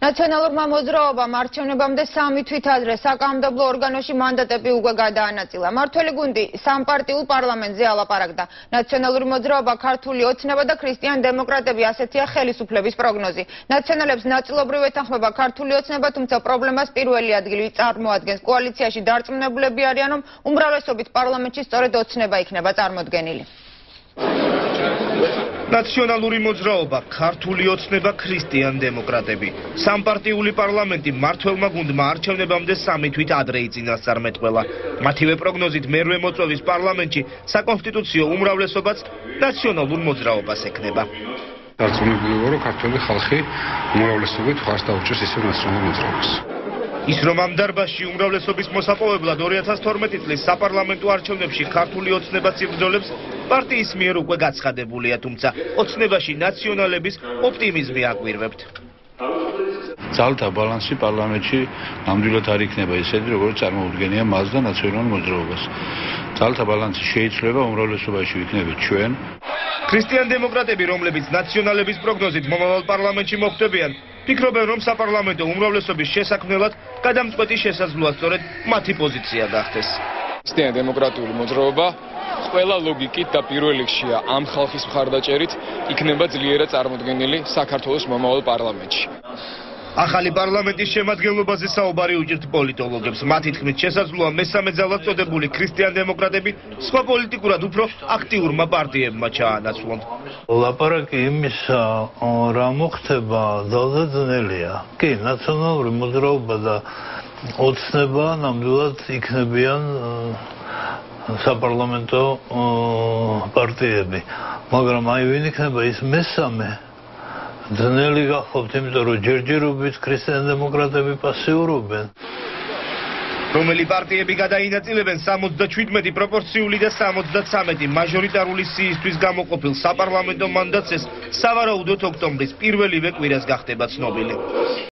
ნაციონალურმა მოძრაობამ არჩევნებამდე 3 თვით ადრე საკანონმდებლო ორგანოში მანდატები უკვე გადაანაწილა. მმართველი გუნდი სამპარტიულ პარლამენტზე ალაპარაკდა. ნაციონალური მოძრაობა, ქართული ოცნება და ქრისტიან დემოკრატები ასეთია ხელისუფლების პროგნოზი. ნაციონალებს ნაწილობრივ ეთანხმება ქართული ოცნება, თუმცა პრობლემას პირველი ადგილი წარმოადგენს. კოალიციაში დარწმუნებულები არიან, რომ უმრავლესობით პარლამენტში სწორედ ოცნება იქნება წარმოდგენილი. ნაციონალური მოძრაობა, ქართული ოცნება, ქრისტიან დემოკრატები. სამპარტიული პარლამენტი მმართველმა გუნდმა არჩევნებამდე 3 თვით ადრე იწინასწარმეტყველა. მათივე პროგნოზით მერვე მოწვევის პარლამენტში საკონსტიტუციო უმრავლესობაც ნაციონალურ მოძრაობას ექნება. დარწმუნებული ვარ, რომ ქართული ხალხი უმრავლესობით ხარს დაუჭერს ისევ ნაციონალურ მოძრაობას. ის რომ ამ დარბაზში უმრავლესობის მოსაპოვებლად 2012 წლის საპარლამენტო არჩევნებში ქართული ოცნება ციბრძოლებს პარტიის მიერ უკვე გაცხადებულია, თუმცა ოცნებაში ნაციონალების ოპტიმიზმი აკვირვებთ. ძალთა ბალანსი პარლამენტში ნამდვილად არ იქნება ისეთი, როგორც წარმოუდგენია მას და ნაციონალურ მოძრაობას. ძალთა ბალანსი შეიცვლება, უმრავლესობაში ვიქნებით ჩვენ. ქრისტიან დემოკრატები, რომლებიც ნაციონალების პროგნოზით მომავალ პარლამენტში მოხვდებიან, ფიქრობენ, რომ საპარლამენტო უმრავლესობის შესაქმნელად გადამწყვეტი შესაძლოა სწორედ მათი პოზიცია გახდეს. ქრისტიან დემოკრატიული მოძრაობა ყველა ლოგიკით და პირველ რიგშია ამ ხალხის მხარდაჭერით იქნება ძლიერად წარმოდგენილი საქართველოს მომავალ პარლამენტში. ახალი პარლამენტის შემადგენლობაზე საუბარი უჭირთ პოლიტოლოგებს. მათი თქმით, შესაძლოა მესამე ძალად წოდებული ქრისტიან დემოკრატები სხვა პოლიტიკურად უფრო აქტიურმა პარტიებმა ჩაანაცვლონ. ლაპარაკი იმისა, რა მოხდება, ძალზე ძნელია. კი, ნაციონალური მოძრაობა და ოცნება ნამდვილად იქნებიან საპარლამენტო პარტიები, მაგრამ აი ვინ იქნება ის მესამე? ძნელი გახობთ, იმიტომ რომ ჯერჯერობით ქრისტიან დემოკრატები პასიურობენ. რომელი პარტიები გადაინაწილებენ 77 პროპორციული და 73 მაჟორიტარული სიისთვის გამოყოფილ საპარლამენტო მანდატს, ეს სავარაუდოდ ოქტომბრის პირველივე კვირას გახდება ცნობილი.